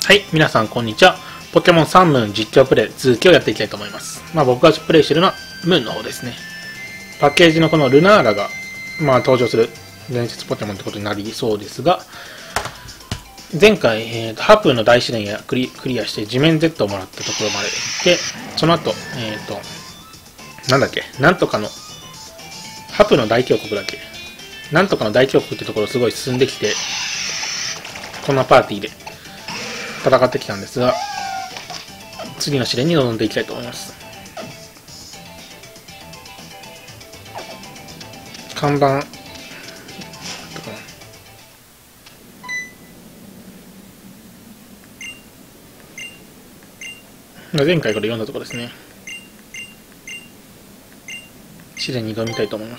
はい、皆さんこんにちは。ポケモンサンムーン実況プレイ続きをやっていきたいと思います。僕がプレイしているのはムーンの方ですね。パッケージのこのルナーラが、登場する伝説ポケモンってことになりそうですが、前回、ハプーの大試練やクリアして地面 Z をもらったところまで行って、その後、なんとかの、ハプーの大峡谷だっけなんとかの大峡谷ってところすごい進んできて、こんなパーティーで戦ってきたんですが、次の試練に臨んでいきたいと思います。看板前回から読んだところですね。試練に挑みたいと思います。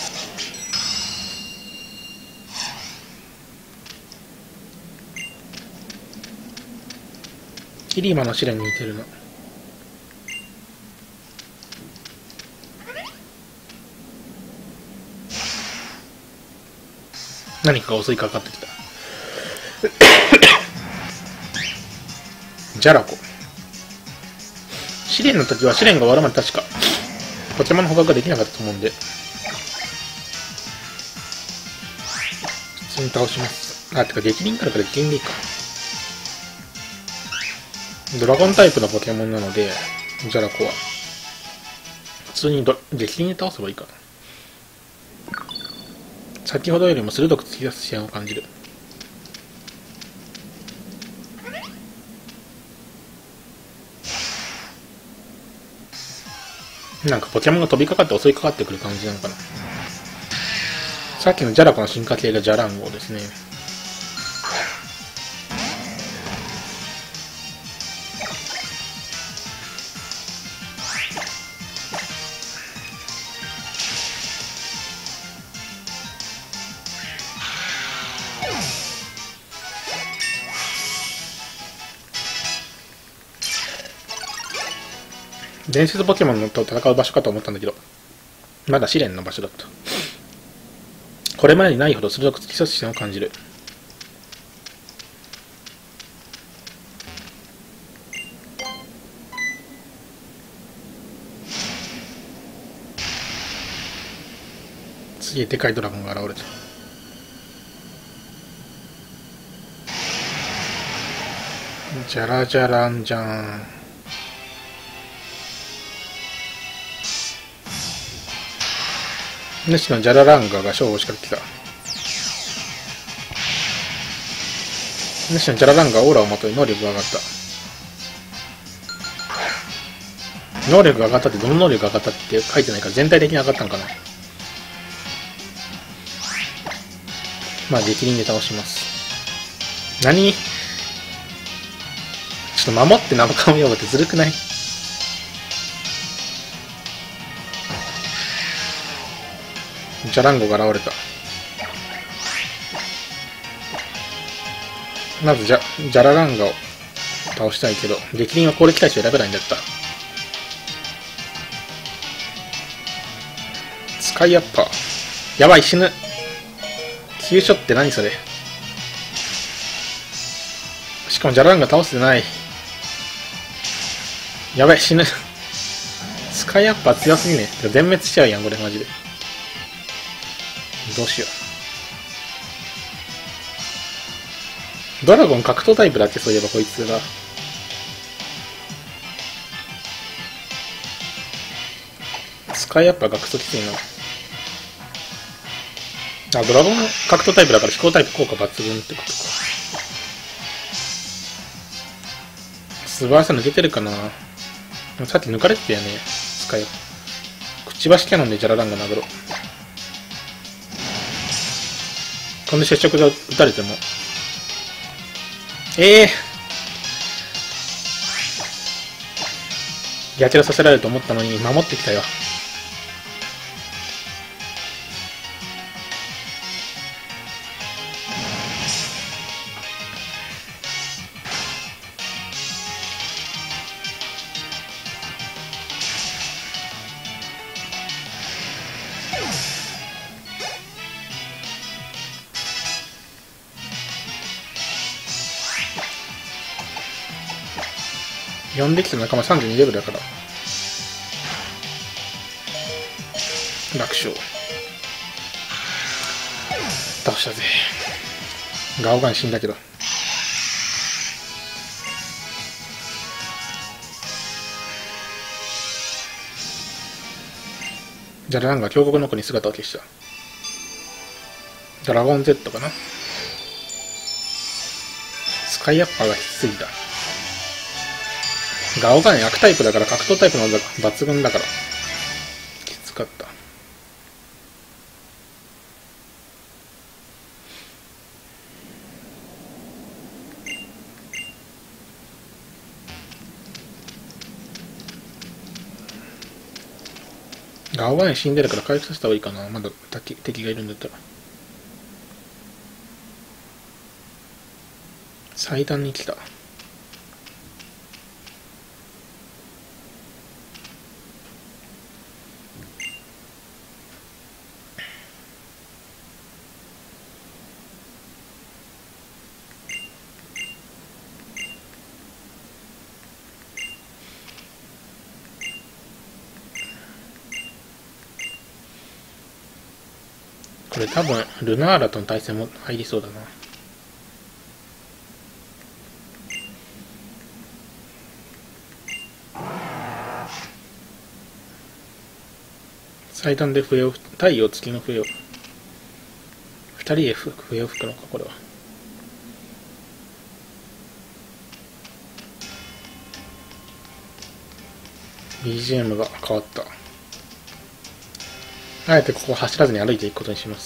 キリーマの試練に似てるの。何かが襲いかかってきた。ジャラコ。試練の時は試練が終わるまで確かポケモンの捕獲ができなかったと思うんで、普通に倒します。てか激鱗から激鱗でいいか。ドラゴンタイプのポケモンなので、ジャラコは普通に激鱗で倒せばいいかな。先ほどよりも鋭く突き出す視野を感じる。なんかポケモンが飛びかかって襲いかかってくる感じなのかな。さっきのジャラコの進化系がジャランゴですね。伝説ポケモンと戦う場所かと思ったんだけど、まだ試練の場所だった。これまでにないほど鋭く突き刺す視線を感じる。次へでかいドラゴンが現れた。ジャラジャランじゃん。主のジャラランガが勝負を仕掛けてきた。主のジャラランガはオーラをまとい能力が上がった。能力が上がったってどの能力が上がったって書いてないから全体的に上がったんかな。激鱗で倒します。何？ちょっと守って生カム用語ってずるくない？ジャランゴが現れた。まずジャラランガを倒したいけど、激鱗は攻撃対象選べないんだった。スカイアッパー。やばい、死ぬ。急所って何それ。しかもジャラランガ倒せてない。やばい、死ぬ。スカイアッパー強すぎね。全滅しちゃうやん、これマジで。どうしよう。ドラゴン格闘タイプだっけ、そういえばこいつが。スカイアッパーがクソきついな。ドラゴン格闘タイプだから飛行タイプ効果抜群ってことか。素早さ抜けてるかな。さっき抜かれてたよね、スカイアッパー。くちばしキャノンでジャラランガ殴ろう。こんで接触が打たれてもギャチャラさせられると思ったのに守ってきたよ。 呼んできた仲間32レベルだから楽勝。倒したぜ。ガオガン死んだけど。じゃあランが峡谷の子に姿を消した。ドラゴン Z かな。スカイアッパーがきつすぎた。ガオガン役タイプだから格闘タイプの技が抜群だからきつかった。ガオガン死んでるから回復させた方がいいかな。まだ敵がいるんだったら。祭壇に来た。これ多分ルナーラとの対戦も入りそうだな。祭壇で笛を太陽付きの笛を2人で笛を吹くのか。これはBGM が変わった。あえてここ走らずに歩いていくことにします。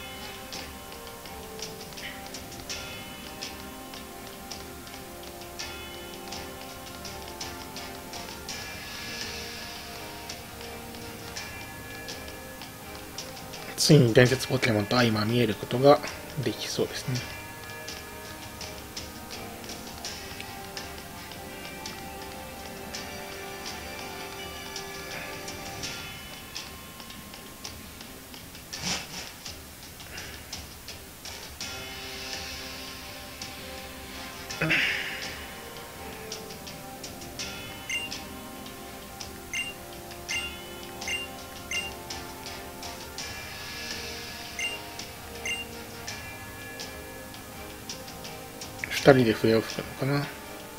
ついに伝説ポケモンと相まみえることができそうですね。2人で笛を吹くのかな。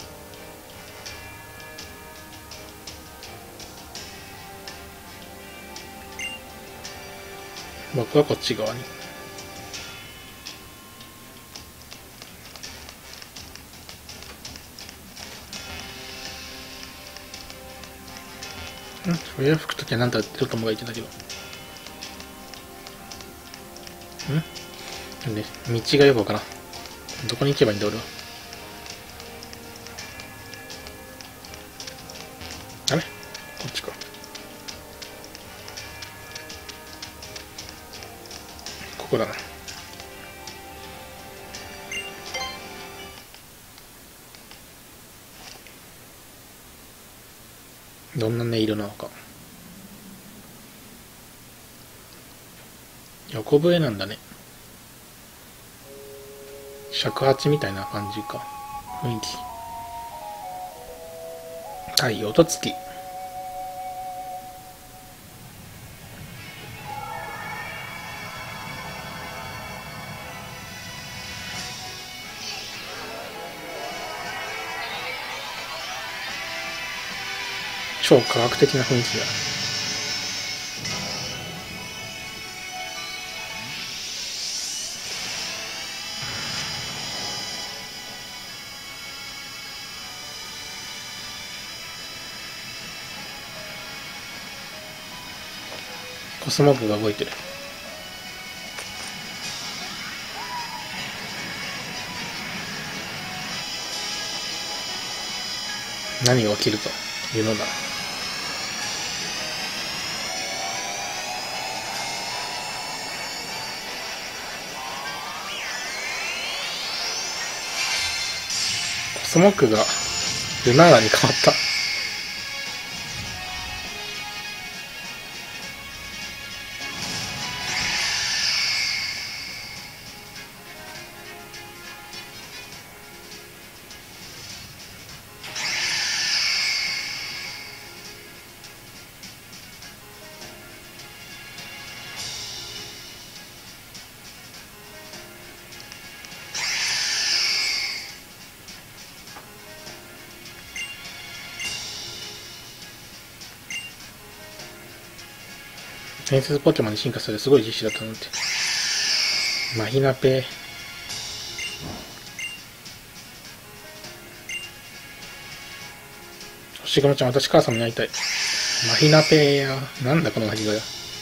僕はこっち側に。笛を吹くときはなんだってちょっともがいてたけど。なんで道がよくわからん。どこに行けばいいんだ俺は。あれこっちか。ここだな。どんな音色なのか。横笛なんだね。尺八みたいな感じか。雰囲気。太陽と月。超科学的な雰囲気だ。コスモブが動いてる。何が起きるというのだ。コスモクがルナーラに変わった。 伝説ポケモンに進化するすごい実施だったなんて。マヒナペ。星雲ちゃん、私母さんに会いたい。マヒナペや。なんだこの鳴き声。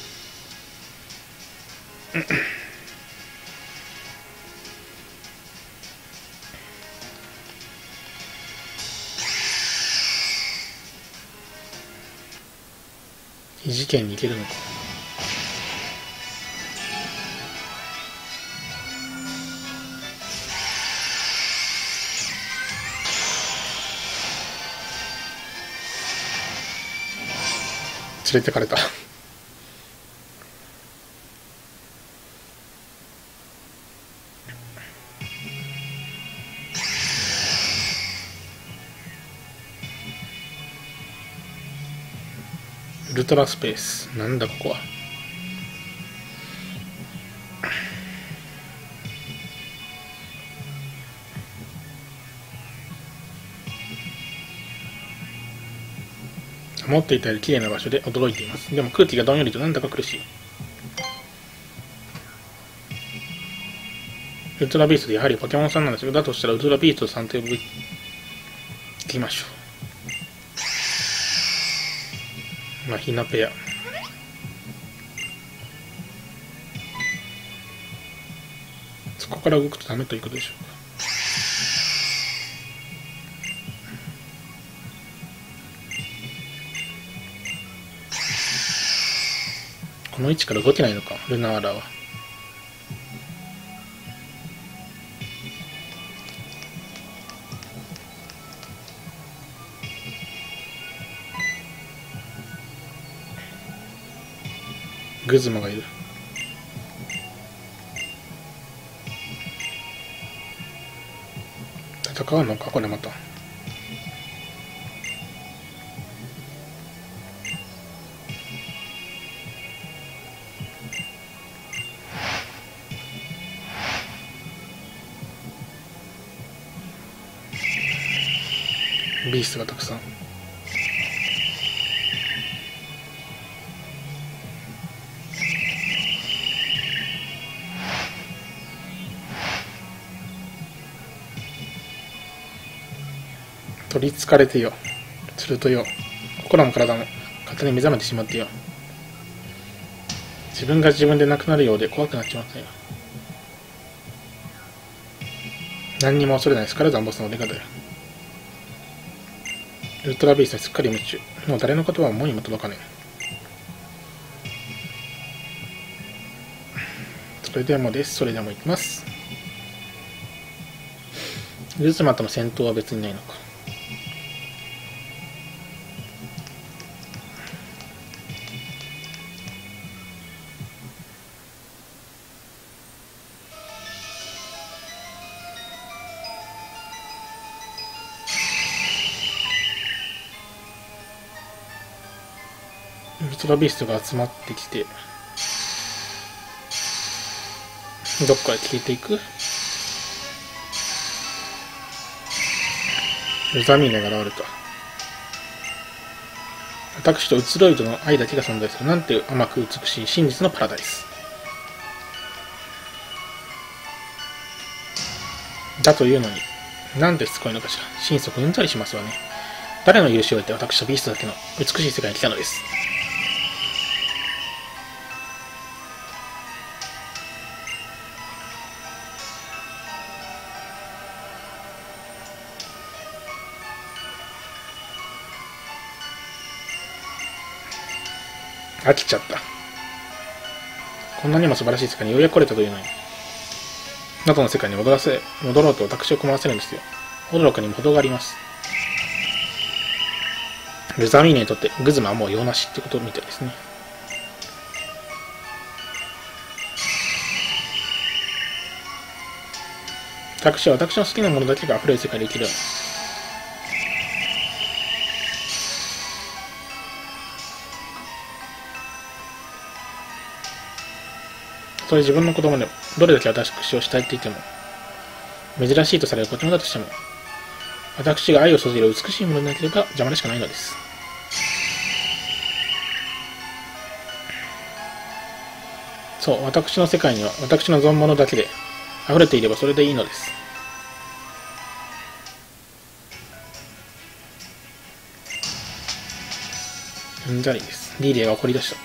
異次元に行けるのか。連れてかれた。ウルトラスペース。なんだここは。思っていたより綺麗な場所で驚いています。でも空気がどんよりとなんだか苦しい。ウルトラビーストでやはりポケモンさんなんですよ。だとしたらウルトラビーストさんと呼ぶ。行きましょう。マヒナペア。そこから動くとダメということでしょうか。この位置から動けないのか、ルナーラは。グズマがいる。戦うのかこれまた。ビーストがたくさん。取りつかれてよ。するとよ、心も体も勝手に目覚めてしまってよ。自分が自分でなくなるようで怖くなっちまったよ。何にも恐れないスカルダンボスの出方よ。ウルトラビーストにすっかり夢中。もう誰の言葉も思いにも届かねえ。それでもです。それでも行きます。ルズマとの戦闘は別にないのか。ウルトラビーストが集まってきて、どっかへ消えていく。ウザミーネが現れた。私と移ろいとの愛だけが存在する。なんて甘く美しい真実のパラダイス。だというのに、なんでしつこいのかしら。心底うんざりしますわね。誰の許しを得て私とビーストだけの美しい世界に来たのです。飽きちゃった。こんなにも素晴らしい世界にようやく来れたというのに、元の世界に戻ろうと私を困らせるんですよ。驚くにも程があります。ルザミーネにとってグズマはもう用なしってことみたいですね。私は私の好きなものだけが溢れる世界で生きる。たとえ自分の子供でも、どれだけ私を慕っていても、珍しいとされるポケモンだとしても、私が愛を注げる美しいものでなければ邪魔でしかないのです。 そう、私の世界には私の存物だけで溢れていればそれでいいのです。うんざりです。リーレーが怒り出した。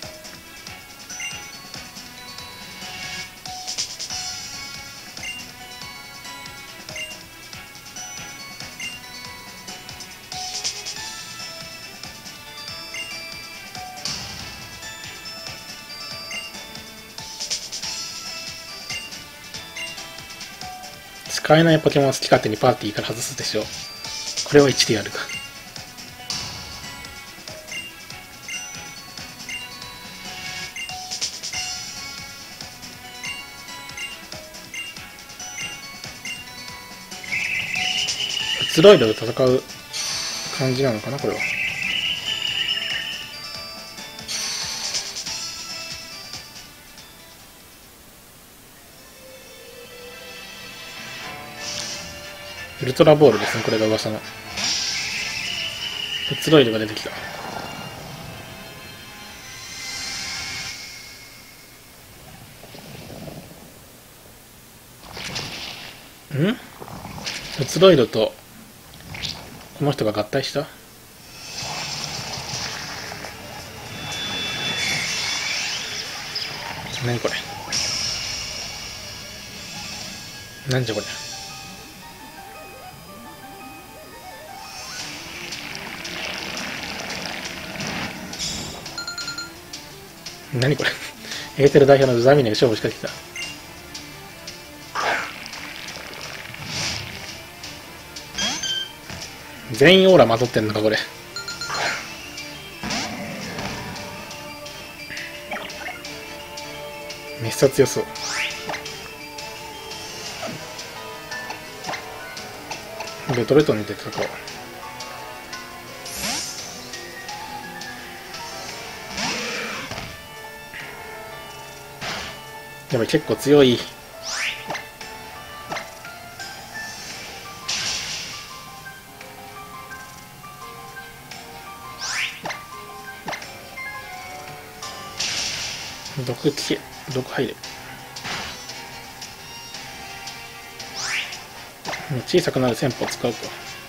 使えないポケモンを好き勝手にパーティーから外すでしょう。これは1でやるか。スロイドで戦う感じなのかな、これは。ウルトラボールですね、これが噂の。フツロイドが出てきた。フツロイドとこの人が合体した。何これ。なんじゃこれ。何これ。エーテル代表のザミネが勝負仕掛けてきた。全員オーラまとってんのかこれ。めっちゃ強そう。ベトレトに出てたか。でも結構強い。毒聞け、毒入れ。小さくなる戦法を使うと。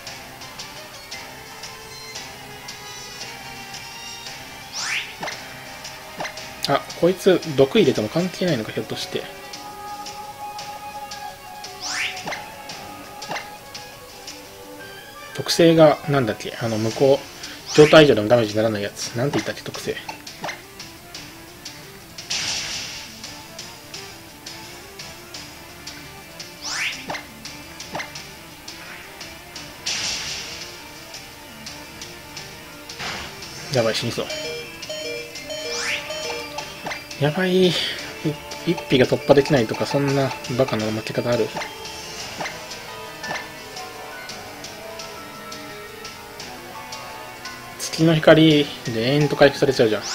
あ、こいつ毒入れても関係ないのか、ひょっとして。特性がなんだっけ、向こう状態以上でもダメージにならないやつ、なんて言ったっけ、特性。やばい、死にそう。やばい。一匹が突破できないとか、そんなバカな負け方ある。月の光で延々と回復されちゃうじゃ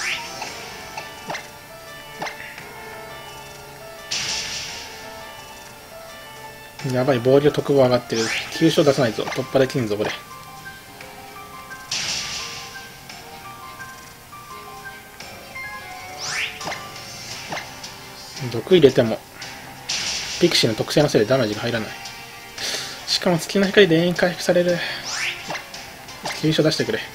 ん。やばい、防御特防上がってる。急所出さないと突破できんぞこれ。毒入れてもピクシーの特性のせいでダメージが入らない。しかも月の光で延々回復される。急所出してくれ。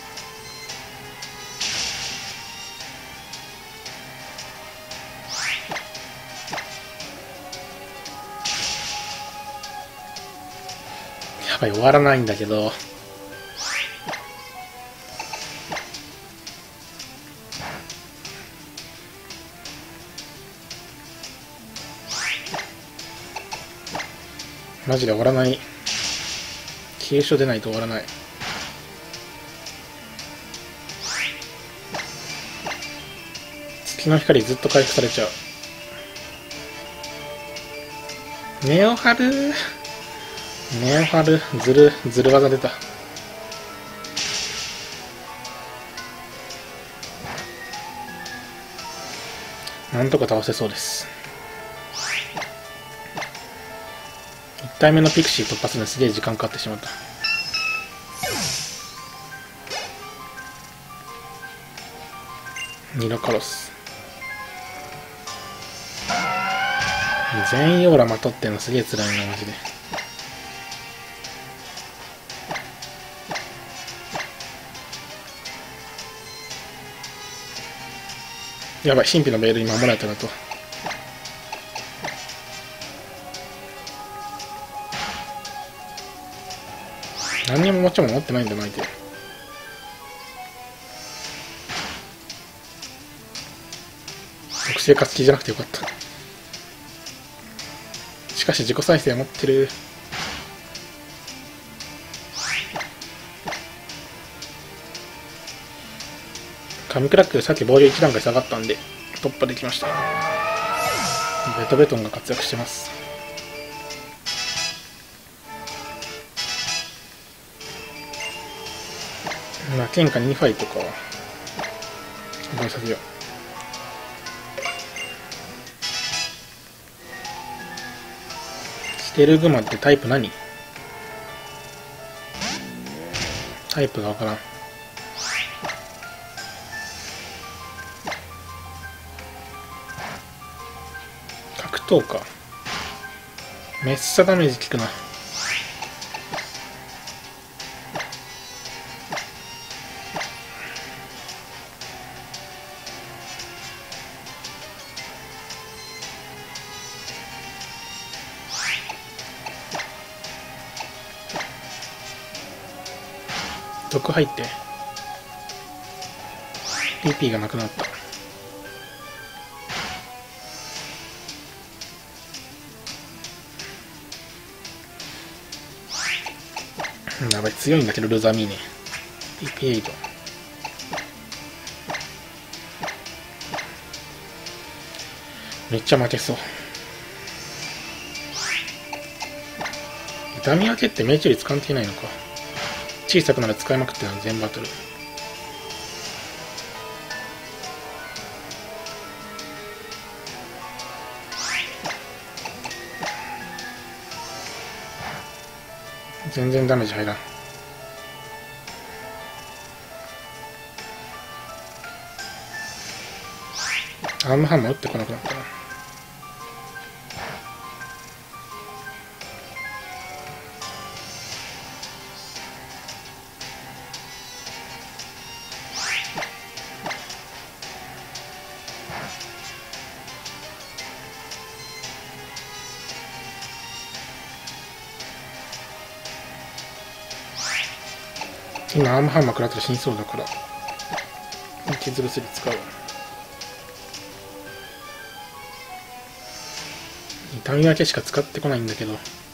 やばい、終わらないんだけど。マジで終わらない。急所出ないと終わらない。月の光ずっと回復されちゃう。ネオハルネオハルずる技出た。なんとか倒せそうです。1体目のピクシー突破するのにすげえ時間かかってしまった。ニロカロス。 全員オーラまとってんのすげえ辛いなマジで。やばい、神秘のベールに守られただと。何にももちろん持ってないんだよ相手。特性活気じゃなくてよかった。しかし自己再生持ってる。神クラックでさっき防御1段階下がったんで突破できました。ベトベトンが活躍してます。まあ天下2ファイとか覚えさせよう。ステルグマってタイプ何？タイプがわからん。格闘か。めっちゃダメージ効くな。毒入って PP がなくなった。やばい、強いんだけどルザミーネ PP8。めっちゃ負けそう。痛み分けって命中率関係ないのか。小さくなら使いまくってるの全バトル。全然ダメージ入らん。アームハンマー打ってこなくなったな。今アームハンマー食らったら死にそうだから傷薬使う。痛み分けしか使ってこないんだけど、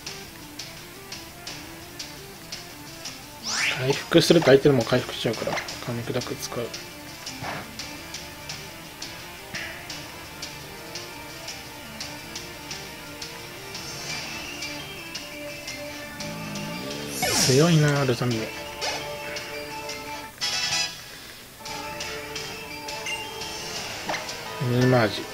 回復すると相手でも回復しちゃうから神砕く使う。強いなルザミネ。ミーマージ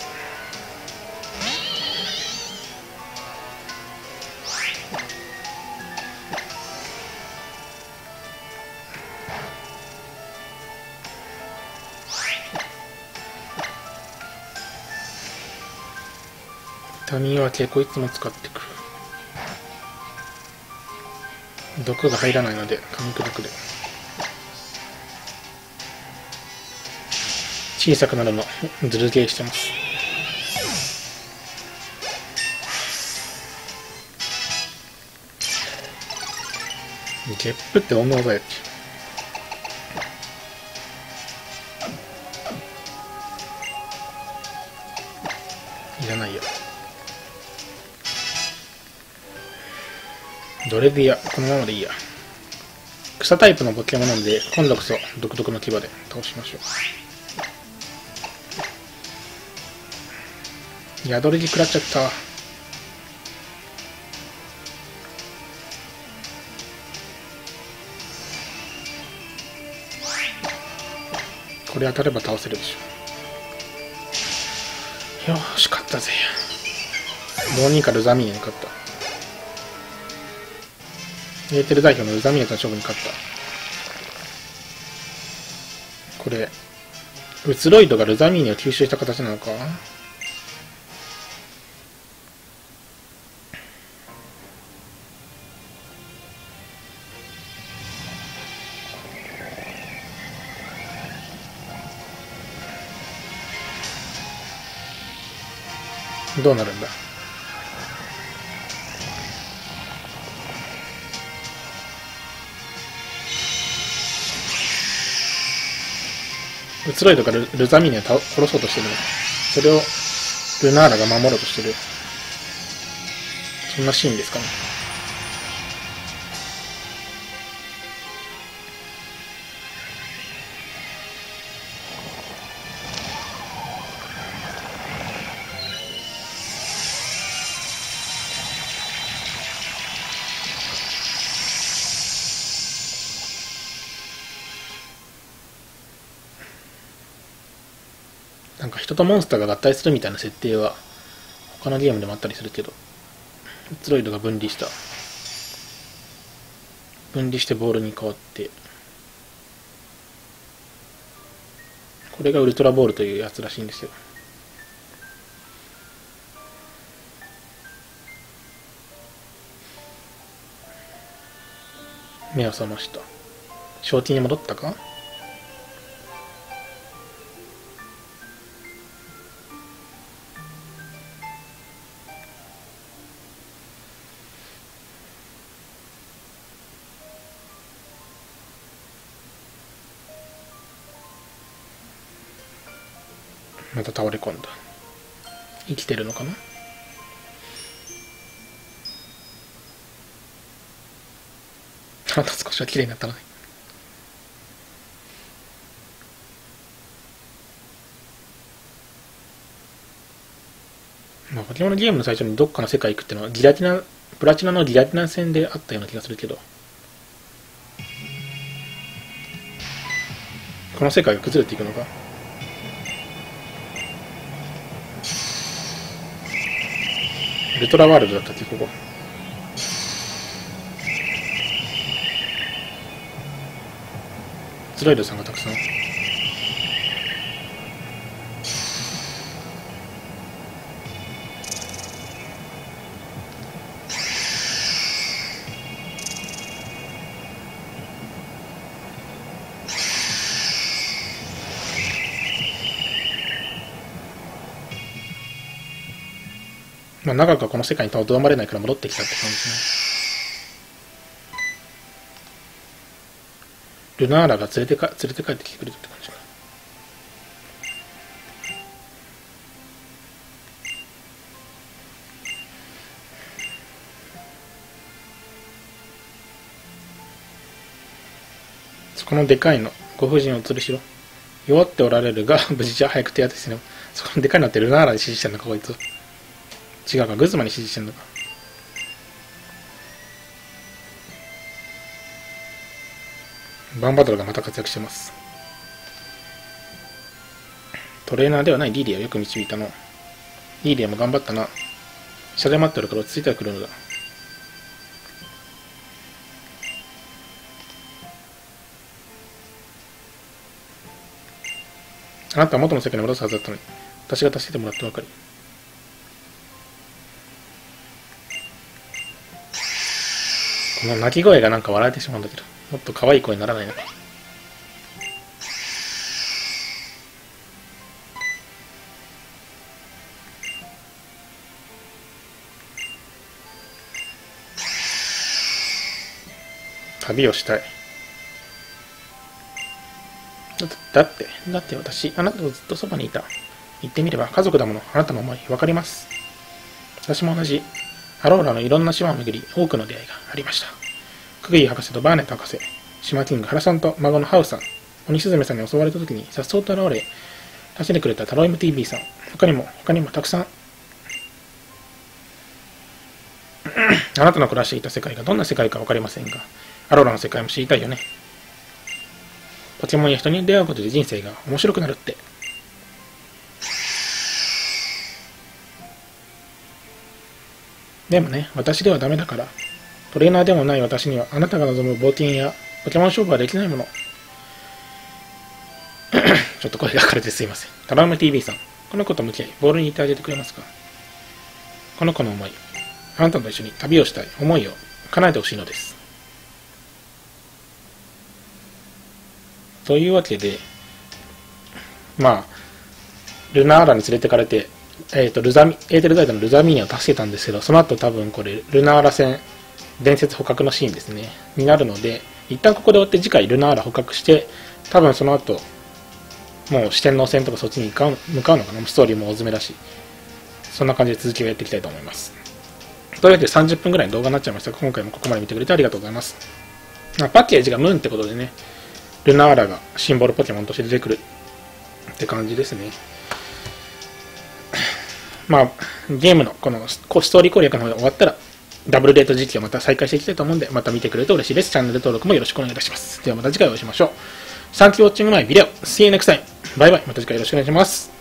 痛み分けこいつも使ってくる。毒が入らないので神砕くで小さくなるのズルゲーしてます。ゲップってどんな技やっけ。いらないよ。どれでいいや、このままでいいや。草タイプのポケモンなんで今度こそ独特の牙で倒しましょう。宿りに食らっちゃった。これ当たれば倒せるでしょ。よーし勝ったぜ。どうにかルザミーネに勝った。エーテル代表のルザミーネとの勝負に勝った。これウツロイドがルザミーネを吸収した形なのか。 どうなるんだ。移ろいとかルザミーニを殺そうとしてるの。それをルナーラが守ろうとしてる。そんなシーンですかね。なんか人とモンスターが合体するみたいな設定は他のゲームでもあったりするけど、移ろいドが分離してボールに変わって、これがウルトラボールというやつらしいんですよ。目を覚ました。正気に戻ったか。また倒れ込んだ。生きてるのかな。あと少しは綺麗になったな。まあ、ポケモンのゲームの最初にどっかの世界行くっていうのはプラチナのギラティナ戦であったような気がするけど、この世界が崩れていくのか。ウルトラワールドだったっけ、ここ。スライドさんがたくさん。まあ、長くはこの世界にとどまれないから戻ってきたって感じですね。ルナーラが連れて帰ってきてくれたって感じか。そこのでかいの、ご婦人をお連れしろ。弱っておられるが無事じゃ早く手当てせねば。そこのでかいのってルナーラに指示してんのか、こいつ。違うか、グズマに指示してんのか。バンバドルがまた活躍してます。トレーナーではないリーリアをよく導いたの。リーリアも頑張ったな。下で待ってるから落ち着いてはくるのだ。あなたは元の世界に戻すはずだったのに、私が助けてもらってばかり。この鳴き声がなんか笑えてしまうんだけど、もっと可愛い声にならないのか。旅をしたい。だって私、あなたとずっとそばにいた。言ってみれば家族だもの、あなたの思い、わかります。私も同じ。アローラのいろんな島を巡り、多くの出会いがありました。クグイ博士とバーネット博士、島キング原さんと孫のハウさん、鬼スズメさんに襲われた時にさっそうと現れ、助けてくれたタロイム TV さん、他にもたくさん。あなたの暮らしていた世界がどんな世界かわかりませんが、アローラの世界も知りたいよね。ポケモンや人に出会うことで人生が面白くなるって。でもね、私ではダメだから。トレーナーでもない私にはあなたが望む冒険やポケモン勝負はできないもの。ちょっと声が枯れてすいません。タラウム TV さん、この子と向き合い、ボールに行ってあげてくれますか。この子の思い、あなたと一緒に旅をしたい思いを叶えてほしいのです。というわけで、まあ、ルナーラに連れてかれて、 エーテルザイドのルザミーニャを助けたんですけど、その後多分これ、ルナーラ戦、伝説捕獲のシーンですね、になるので、一旦ここで終わって次回ルナーラ捕獲して、多分その後、もう四天王戦とかそっちに向かうのかな、ストーリーも大詰めだし、そんな感じで続きをやっていきたいと思います。というわけで30分ぐらいの動画になっちゃいましたが、今回もここまで見てくれてありがとうございます。パッケージがムーンってことでね、ルナーラがシンボルポケモンとして出てくるって感じですね。ゲームのこのストーリー攻略の方が終わったら、ダブルデート実況をまた再開していきたいと思うんで、また見てくれると嬉しいです。チャンネル登録もよろしくお願いいたします。ではまた次回お会いしましょう。Thank you for watching my video. See you next time. バイバイ。また次回よろしくお願いします。